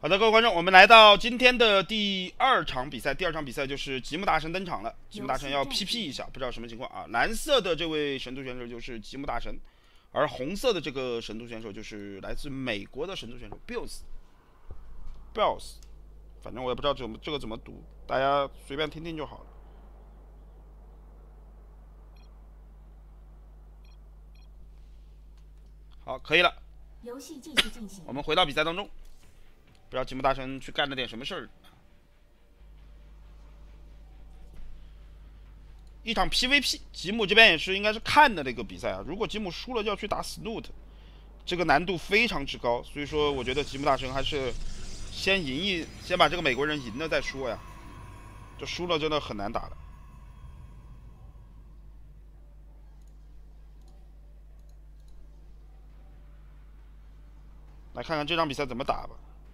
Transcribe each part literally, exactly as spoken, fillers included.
好的，各位观众，我们来到今天的第二场比赛。第二场比赛就是吉木大神登场了。吉木大神要 P P 一下，不知道什么情况啊？蓝色的这位神族选手就是吉木大神，而红色的这个神族选手就是来自美国的神族选手 Bills。Bills， 反正我也不知道怎么这个怎么读，大家随便听听就好了。好，可以了。 游戏继续进行。 我们回到比赛当中。不知道吉木大神去干了点什么事儿。一场 P V P， 吉姆这边也是应该是看的这个比赛啊。如果吉姆输了，就要去打 Snoot， 这个难度非常之高。所以说，我觉得吉姆大神还是先赢一，先把这个美国人赢了再说呀。这输了真的很难打的。来看看这场比赛怎么打吧。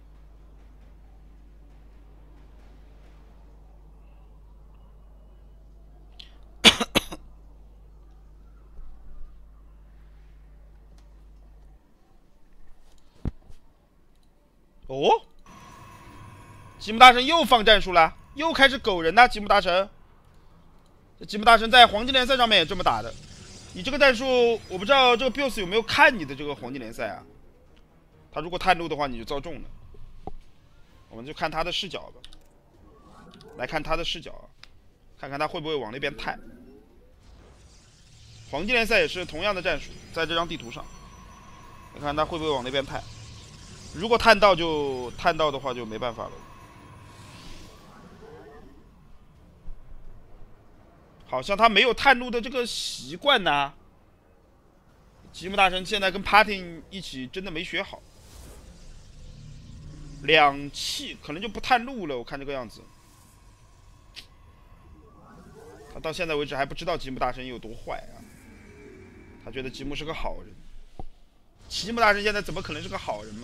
哦，吉姆大神又放战术了，又开始狗人呐、啊！吉姆大神，吉姆大神在黄金联赛上面也这么打的。你这个战术，我不知道这个 Bills 有没有看你的这个黄金联赛啊？他如果探路的话，你就遭中了。我们就看他的视角吧，来看他的视角，看看他会不会往那边探。黄金联赛也是同样的战术，在这张地图上，你看他会不会往那边探。如果探到就探到的话就没办法了。好像他没有探路的这个习惯呐。吉姆大神现在跟 Party 一起真的没学好，两气可能就不探路了。我看这个样子，他到现在为止还不知道吉姆大神有多坏啊。他觉得吉姆是个好人，吉姆大神现在怎么可能是个好人嘛？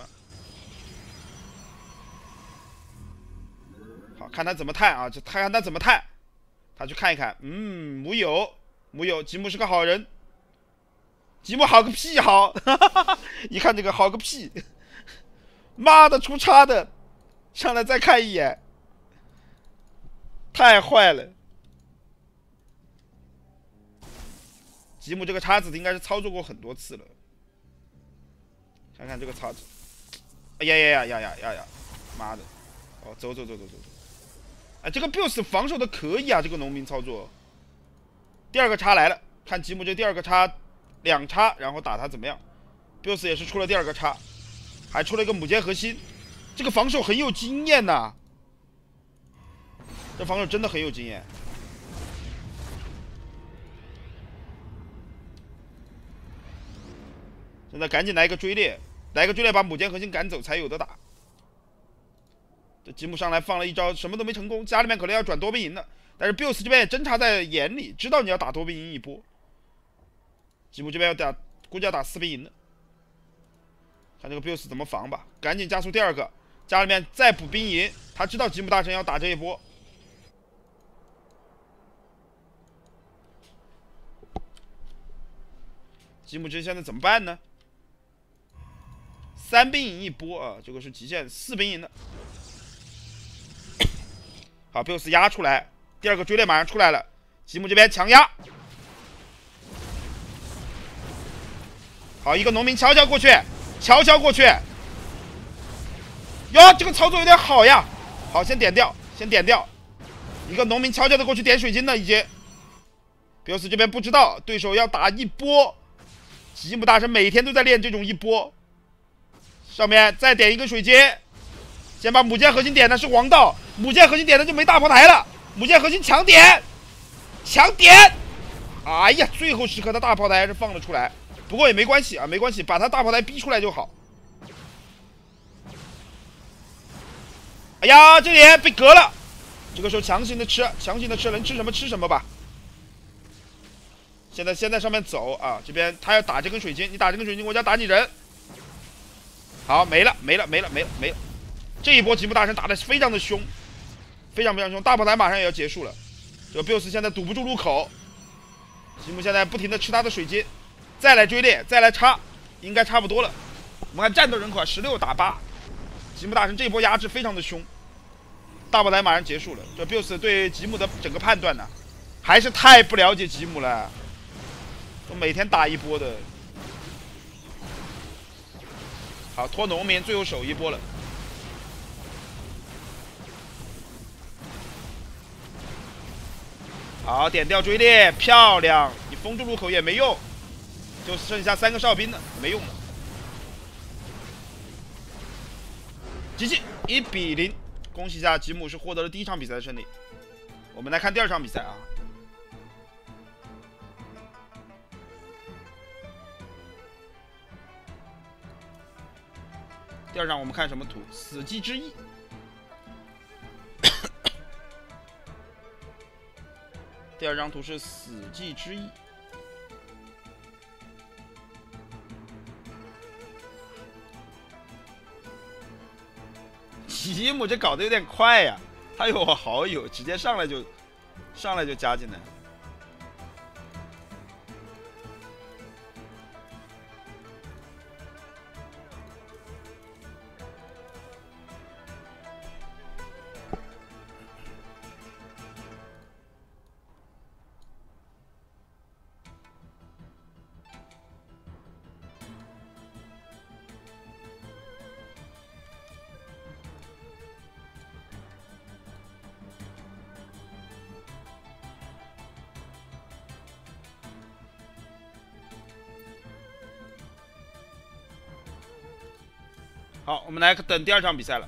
好看他怎么探啊！就看看他怎么探，他去看一看，嗯，木有，木有，吉姆是个好人。吉姆好个屁好，一看这个好个屁，妈的出叉的，上来再看一眼，太坏了。吉姆这个叉子应该是操作过很多次了，看看这个叉子，哎呀呀呀呀呀呀呀，妈的，哦，走走走走走走。哎，这个 Bills 防守的可以啊，这个农民操作。第二个叉来了，看吉姆这第二个叉，两叉，然后打他怎么样 ？Bills 也是出了第二个叉，还出了一个母舰核心，这个防守很有经验呐、啊，这防守真的很有经验。现在赶紧来一个追猎，来一个追猎把母舰核心赶走才有的打。这吉姆上来放了一招，什么都没成功，家里面可能要转多兵营了。但是 Bills 这边也侦察在眼里，知道你要打多兵营一波。吉姆这边要打，估计要打四兵营了。看这个 Bills 怎么防吧，赶紧加速第二个，家里面再补兵营。他知道吉姆大神要打这一波。吉姆这现在怎么办呢？三兵营一波啊，这个是极限，四兵营的。好 ，Bills 压出来，第二个追猎马上出来了，吉姆这边强压。好，一个农民悄悄过去，悄悄过去。哟，这个操作有点好呀。好，先点掉，先点掉。一个农民悄悄的过去点水晶了，已经。Bills 这边不知道对手要打一波，吉姆大神每天都在练这种一波。上面再点一个水晶。先把母舰核心点的是王道，母舰核心点的就没大炮台了。母舰核心强点，强点！哎呀，最后时刻他大炮台还是放了出来，不过也没关系啊，没关系，把他大炮台逼出来就好。哎呀，这里被隔了，这个时候强行的吃，强行的吃，能吃什么吃什么吧。现在先在上面走啊，这边他要打这根水晶，你打这根水晶，我就要打你人。好，没了，没了，没了，没了，没了。这一波吉姆大神打的非常的凶，非常非常凶，大炮台马上也要结束了。这个 Bills 现在堵不住路口，吉姆现在不停的吃他的水晶，再来追猎，再来插，应该差不多了。我们看战斗人口啊，十六打八， 吉姆大神这一波压制非常的凶，大宝来马上结束了。这 Bios 对吉姆的整个判断呢，还是太不了解吉姆了，都每天打一波的。好，拖农民最后守一波了。好，点掉追猎，漂亮！你封住路口也没用，就剩下三个哨兵了，没用了。G G 一比零，恭喜一下吉姆是获得了第一场比赛的胜利。我们来看第二场比赛啊。第二场我们看什么图？死寂之翼。第二张图是死寂之翼。吉姆这搞得有点快呀，他有我好友，直接上来就上来就加进来了。好，我们来等第二场比赛了。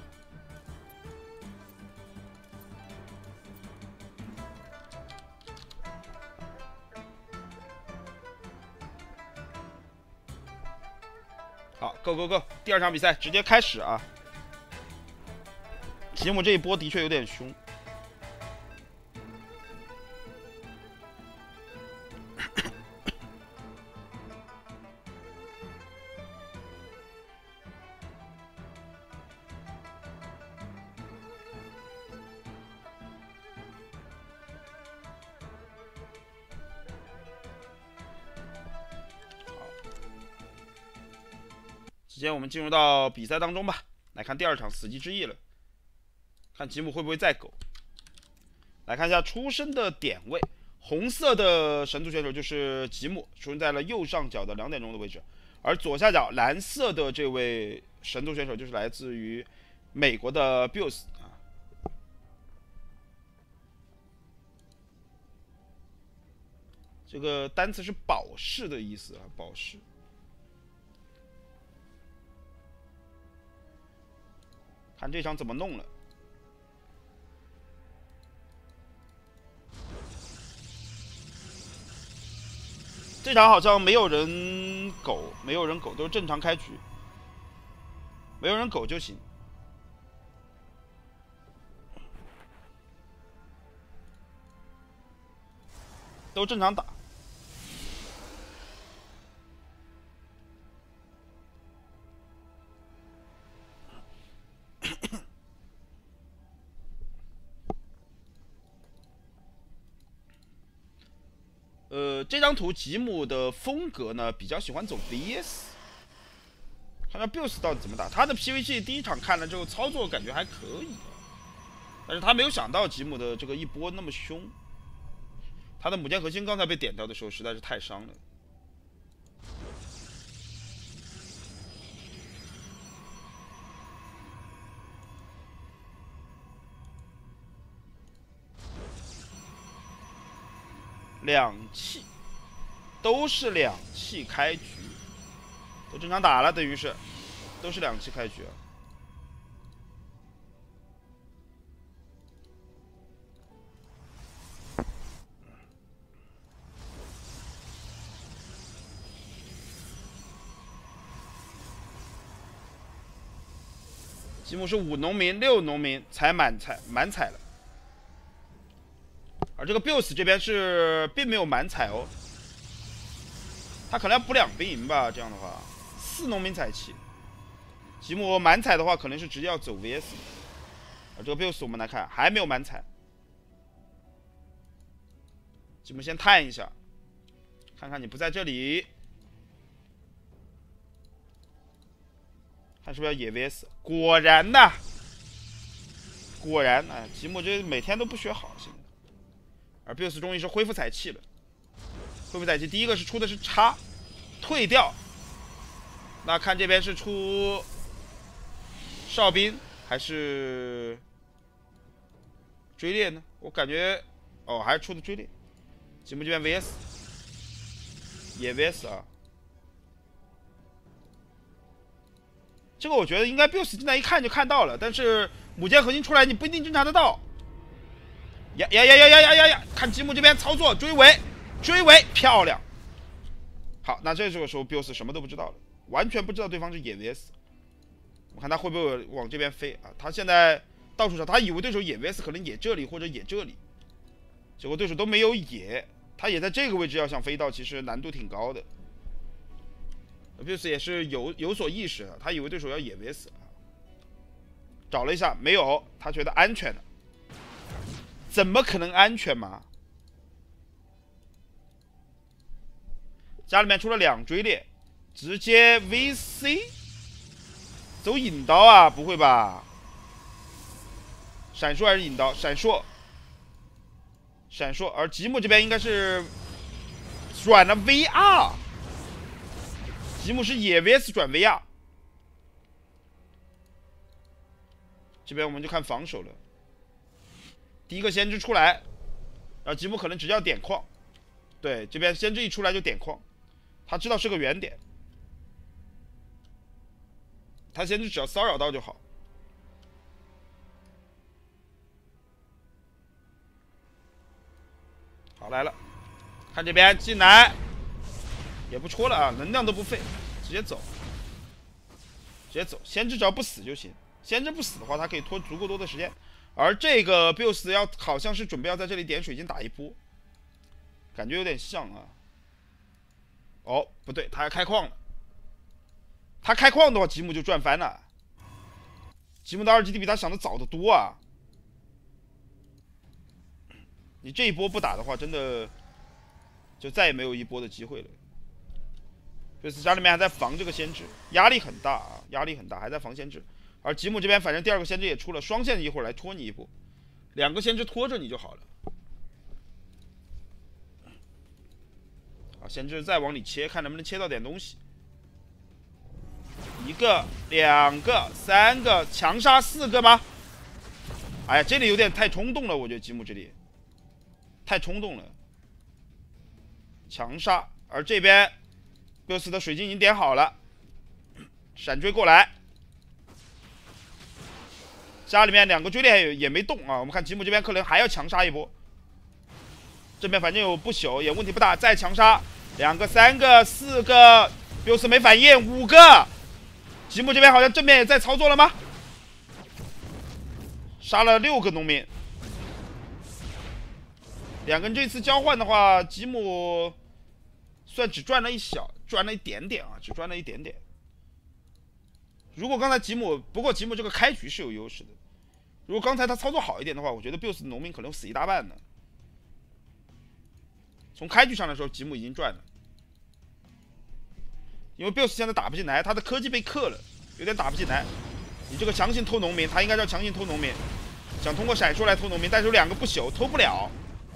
好 ，Go Go Go！ 第二场比赛直接开始啊！吉姆这一波的确有点凶。直接我们进入到比赛当中吧，来看第二场死寂之翼了，看吉姆会不会再狗。来看一下出生的点位，红色的神族选手就是吉姆，出生在了右上角的两点钟的位置，而左下角蓝色的这位神族选手就是来自于美国的 Bios 啊。这个单词是宝石的意思啊，宝石。看这场怎么弄了。这场好像没有人狗，没有人狗，都是正常开局，没有人狗就行。都正常打。呃，这张图吉姆的风格呢，比较喜欢走 V S， 看看 Bios 到底怎么打。他的 P V G 第一场看了之后，操作感觉还可以，但是他没有想到吉姆的这个一波那么凶。他的母舰核心刚才被点掉的时候，实在是太伤了。两气，都是两气开局，都正常打了，等于是都是两气开局啊。吉姆是五农民六农民才满彩满彩了。而这个 Bios 这边是并没有满彩哦，他可能要补两兵营吧，这样的话四农民彩器。吉姆满彩的话，可能是直接要走 V S。而这个 Bios 我们来看还没有满彩，吉姆先探一下，看看你不在这里， 看是不是要野 V S？ 果然呐，果然啊，吉姆这每天都不学好，现在。而 Bios 终于是恢复彩气了，恢复彩气第一个是出的是叉，退掉。那看这边是出哨兵还是追猎呢？我感觉哦，还是出的追猎。吉姆这边 V S 也 V S 啊，这个我觉得应该 Bios 进来一看就看到了，但是母舰核心出来你不一定侦查得到。呀呀呀呀呀呀呀呀！看吉姆这边操作追尾，追尾漂亮。好，那这个时候 Bios 什么都不知道了，完全不知道对方是野 V S。我看他会不会往这边飞啊？他现在到处找，他以为对手野 V S 可能野这里或者野这里，结果对手都没有野，他也在这个位置要想飞到，其实难度挺高的。Bios 也是有有所意识，他以为对手要野 V S， 找了一下没有，他觉得安全的。怎么可能安全嘛？家里面出了两追猎，直接 V C， 走引刀啊？不会吧？闪烁还是引刀？闪烁，闪烁。而吉姆这边应该是转了 V R， 吉姆是野 V S 转 V R。这边我们就看防守了。第一个先知出来，然后吉姆可能只要点矿，对，这边先知一出来就点矿，他知道是个圆点，他先知只要骚扰到就好。好来了，看这边进来，也不戳了啊，能量都不费，直接走，直接走，先知只要不死就行，先知不死的话，他可以拖足够多的时间。而这个 Bios 要好像是准备要在这里点水晶打一波，感觉有点像啊。哦，不对，他还开矿了。他开矿的话，吉姆就赚翻了。吉姆的二 G D 比他想的早得多啊！你这一波不打的话，真的就再也没有一波的机会了。Bios 家里面还在防这个先知，压力很大啊，压力很大，还在防先知。而吉姆这边反正第二个先知也出了，双线一会儿来拖你一波，两个先知拖着你就好了。啊，先知再往里切，看能不能切到点东西。一个、两个、三个，强杀四个吗？哎呀，这里有点太冲动了，我觉得吉姆这里太冲动了。强杀，而这边 Bios 的水晶已经点好了，闪追过来。家里面两个追猎也没动啊，我们看吉姆这边可能还要强杀一波。这边反正有不朽，也问题不大，再强杀两个、三个、四个 ，Bios 没反应，五个。吉姆这边好像正面也在操作了吗？杀了六个农民，两个人这次交换的话，吉姆算只赚了一小，赚了一点点啊，只赚了一点点。如果刚才吉姆，不过吉姆这个开局是有优势的。如果刚才他操作好一点的话，我觉得 Bios 的农民可能死一大半呢。从开局上来说，吉姆已经赚了，因为 Bios 现在打不进来，他的科技被克了，有点打不进来。你这个强行偷农民，他应该叫强行偷农民，想通过闪烁来偷农民，但是有两个不朽，偷不了，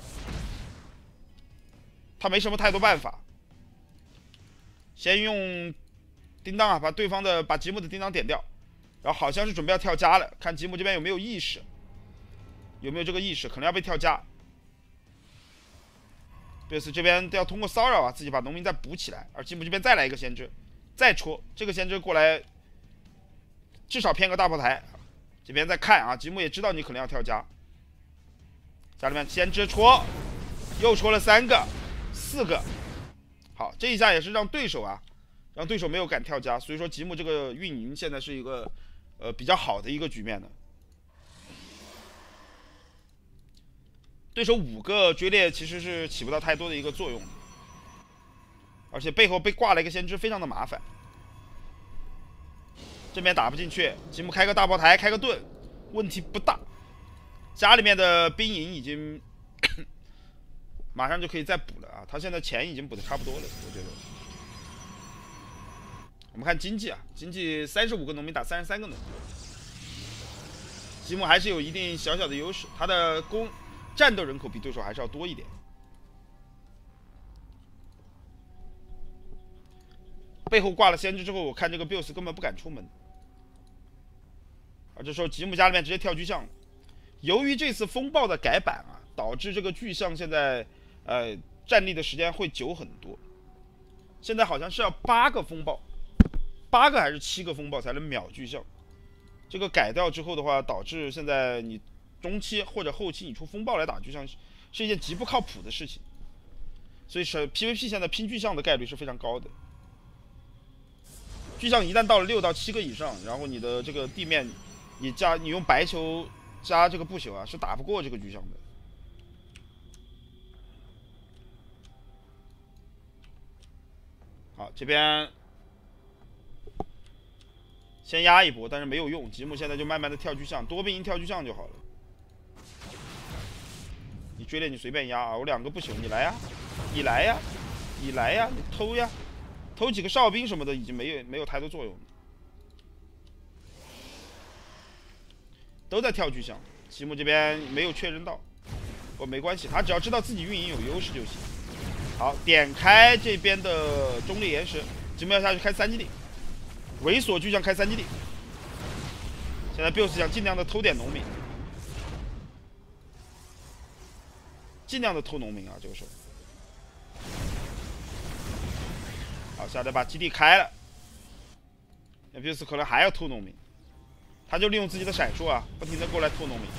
他没什么太多办法。先用叮当啊，把对方的把吉姆的叮当点掉。然后好像是准备要跳家了，看吉姆这边有没有意识，有没有这个意识，可能要被跳家。Bios 这边要通过骚扰啊，自己把农民再补起来，而吉姆这边再来一个先知，再戳这个先知过来，至少骗个大炮台。这边再看啊，吉姆也知道你可能要跳家，家里面先知戳，又戳了三个、四个，好，这一下也是让对手啊，让对手没有敢跳家，所以说吉姆这个运营现在是一个。呃，比较好的一个局面的，对手五个追猎其实是起不到太多的一个作用的，而且背后被挂了一个先知，非常的麻烦。这边打不进去，吉姆开个大炮台，开个盾，问题不大。家里面的兵营已经马上就可以再补了啊，他现在钱已经补的差不多了，我觉得。 我们看经济啊，经济三十五个农民打三十三个农民，吉姆还是有一定小小的优势，他的攻战斗人口比对手还是要多一点。背后挂了先知之后，我看这个 Bios 根本不敢出门，而这时候吉姆家里面直接跳巨象了。由于这次风暴的改版啊，导致这个巨象现在呃站立的时间会久很多。现在好像是要八个风暴，八个还是七个风暴才能秒巨象。这个改掉之后的话，导致现在你中期或者后期你出风暴来打巨象是一件极不靠谱的事情。所以是 P V P 现在拼巨象的概率是非常高的。巨象一旦到了六到七个以上，然后你的这个地面，你加你用白球加这个不朽啊，是打不过这个巨象的。好，这边先压一波，但是没有用。吉姆现在就慢慢的跳巨象，多兵营跳巨象就好了。你追猎你随便压啊，我两个不朽，你来呀，你来呀，你来呀，你偷呀，偷几个哨兵什么的已经没有没有太多作用了。都在跳巨象，吉姆这边没有确认到，不过没关系，他只要知道自己运营有优势就行。好，点开这边的中立岩石，吉姆要下去开三基地，猥琐巨象开三基地。现在 Bios 想尽量的偷点农民，尽量的偷农民啊，这个时候。好，现在把基地开了，那 Bios 可能还要偷农民，他就利用自己的闪烁啊，不停的过来偷农民。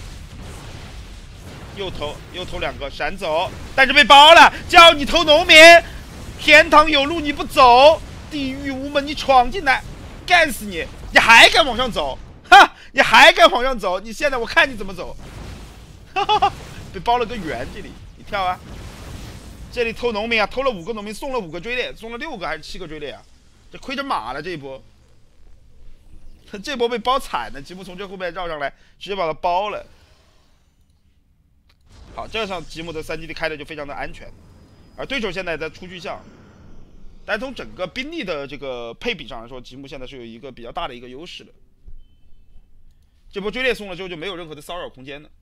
又投又投两个，闪走，但是被包了。叫你偷农民，天堂有路你不走，地狱无门你闯进来，干死你！你还敢往上走？哈！你还敢往上走？你现在我看你怎么走！哈哈哈！被包了个圆，这里你跳啊！这里偷农民啊，偷了五个农民，送了五个追猎，送了六个还是七个追猎啊？这亏着马了这一波，这波被包惨了。吉姆从这后面绕上来，直接把他包了。好，这场吉姆的三基地开的就非常的安全，而对手现在在出巨象，但从整个兵力的这个配比上来说，吉姆现在是有一个比较大的一个优势的。这波追猎送了之后就没有任何的骚扰空间了。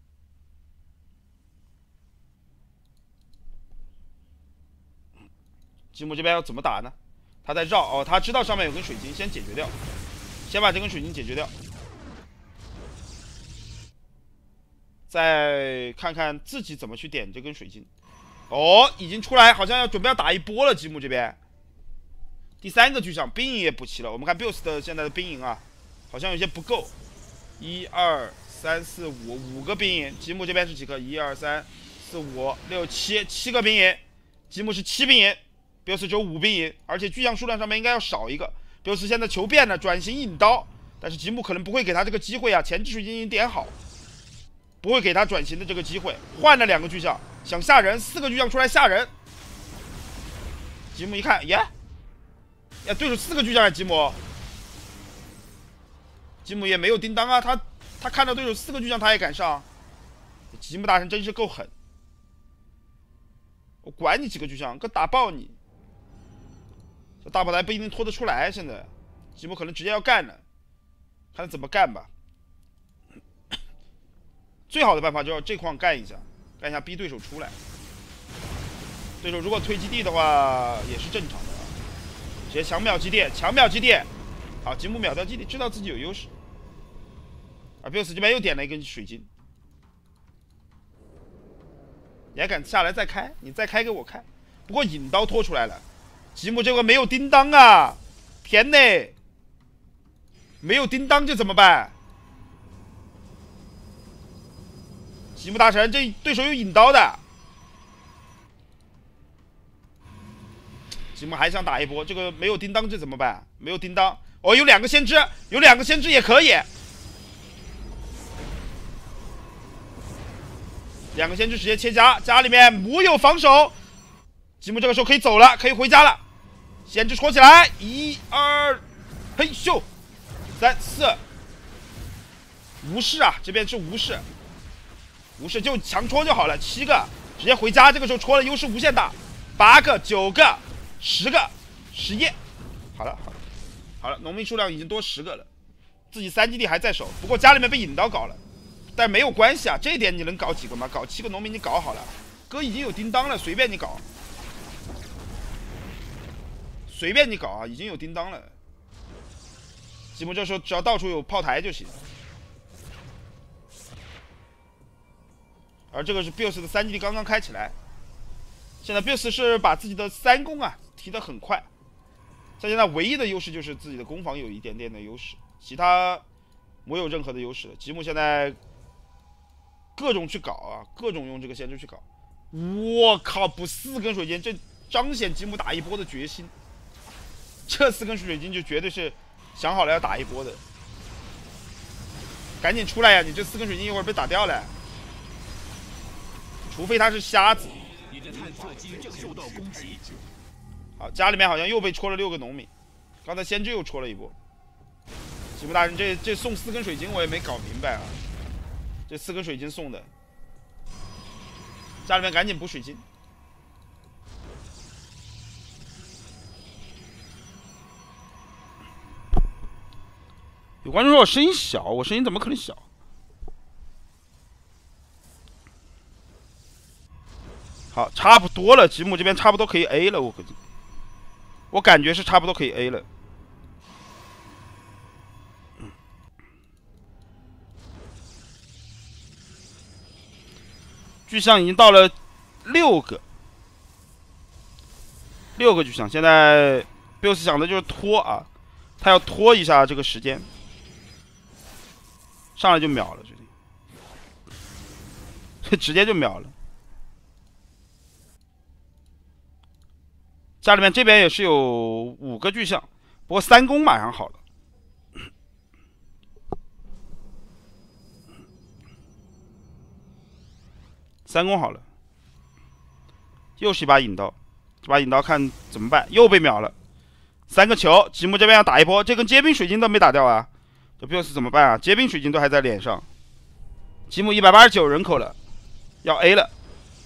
吉姆这边要怎么打呢？他在绕哦，他知道上面有根水晶，先解决掉，先把这根水晶解决掉。再看看自己怎么去点这根水晶。哦，已经出来，好像要准备要打一波了。吉姆这边第三个巨象，兵营也补齐了。我们看 Bios 的现在的兵营啊，好像有些不够。一二三四五，五个兵营。吉姆这边是几个？一二三四五六七，七个兵营。吉姆是七兵营 ，Bios 只有五兵营，而且巨象数量上面应该要少一个。Bios 现在求变了，转型引刀，但是吉姆可能不会给他这个机会啊，前置水晶已经点好。不会给他转型的这个机会，换了两个巨象，想吓人，四个巨象出来吓人。吉姆一看，耶，呀，对手四个巨象啊，吉姆，吉姆也没有叮当啊，他他看到对手四个巨象，他也敢上。吉姆大神真是够狠，我管你几个巨象，哥打爆你！这大炮台不一定拖得出来，现在吉姆可能直接要干了，看他怎么干吧。最好的办法就是这矿干一下，干一下逼对手出来。对手如果推基地的话，也是正常的啊。直接强秒基地，强秒基地。好，吉姆秒掉基地，知道自己有优势。而 Bios 这边又点了一根水晶，你还敢下来再开？你再开给我看。不过引刀拖出来了，吉姆这个没有叮当啊，天呐！没有叮当这怎么办？吉姆大神，这对手有引刀的，吉姆还想打一波，这个没有叮当这怎么办？没有叮当，哦，有两个先知，有两个先知也可以，两个先知直接切家，家里面木有防守，吉姆这个时候可以走了，可以回家了，先知戳起来，一二，嘿咻，三四，无视啊，这边是无视。无视就强戳就好了，七个直接回家。这个时候戳了优势无限大，八个、九个、十个、十一， 好了好了好了，农民数量已经多十个了，自己三基地还在手，不过家里面被引刀搞了，但没有关系啊，这一点你能搞几个吗？搞七个农民你搞好了，哥已经有叮当了，随便你搞，随便你搞啊，已经有叮当了。吉姆这时候只要到处有炮台就行。而这个是 Bios 的三基地刚刚开起来，现在 Bios 是把自己的三攻啊提得很快，在现在唯一的优势就是自己的攻防有一点点的优势，其他没有任何的优势。吉姆现在各种去搞啊，各种用这个先知去搞。我靠，补四根水晶，这彰显吉姆打一波的决心。这四根水晶就绝对是想好了要打一波的，赶紧出来呀！你这四根水晶一会儿被打掉了，除非他是瞎子。 你的探测机正受到攻击。 好，家里面好像又被戳了六个农民，刚才先知又戳了一波。吉姆大人，这这送四根水晶我也没搞明白啊，这四根水晶送的，家里面赶紧补水晶。有观众说我声音小，我声音怎么可能小？好，差不多了，吉姆这边差不多可以 A 了，我估计，我感觉是差不多可以 A 了。巨像已经到了六个，六个巨像，现在 Bios 想的就是拖啊，他要拖一下这个时间。上来就秒了，这直接就秒了。家里面这边也是有五个巨像，不过三攻马上好了。三攻好了，又是一把引刀，这把引刀看怎么办？又被秒了，三个球，吉姆这边要打一波，这根结冰水晶都没打掉啊。这 Bios 怎么办啊？结冰水晶都还在脸上。吉姆一百八十九人口了，要 A 了。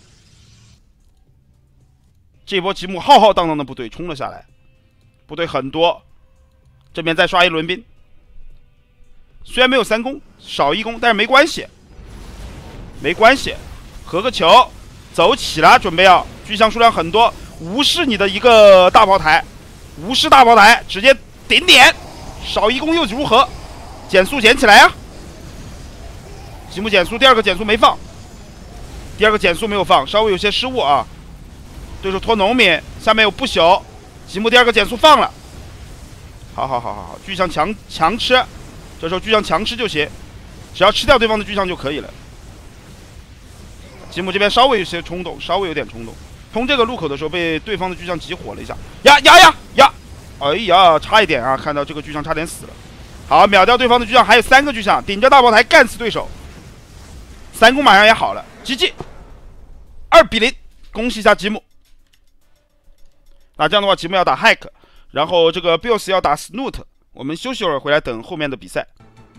这波吉姆浩浩荡荡的部队冲了下来，部队很多，这边再刷一轮兵。虽然没有三攻，少一攻，但是没关系，没关系，合个球，走起了，准备要巨像数量很多，无视你的一个大炮台，无视大炮台，直接顶点，少一攻又如何？减速减起来啊！吉姆减速，第二个减速没放，第二个减速没有放，稍微有些失误啊。对手拖农民，下面有不朽，吉姆第二个减速放了。好好好好好，巨像强强吃，这时候巨像强吃就行，只要吃掉对方的巨像就可以了。吉姆这边稍微有些冲动，稍微有点冲动，通这个路口的时候被对方的巨像集火了一下，呀呀呀呀！哎呀，差一点啊，看到这个巨像差点死了。好，秒掉对方的巨像，还有三个巨像，顶着大炮台干死对手。三攻马上也好了 ，G G， 二比零，恭喜一下吉姆。那这样的话，吉姆要打 Hack， 然后这个 Bios 要打 Snoot， 我们休息会儿回来等后面的比赛。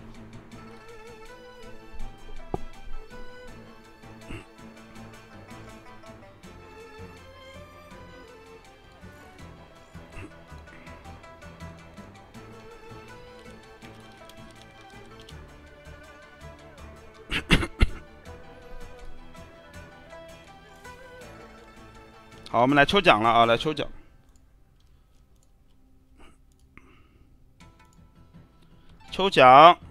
好，我们来抽奖了啊！来抽奖，抽奖，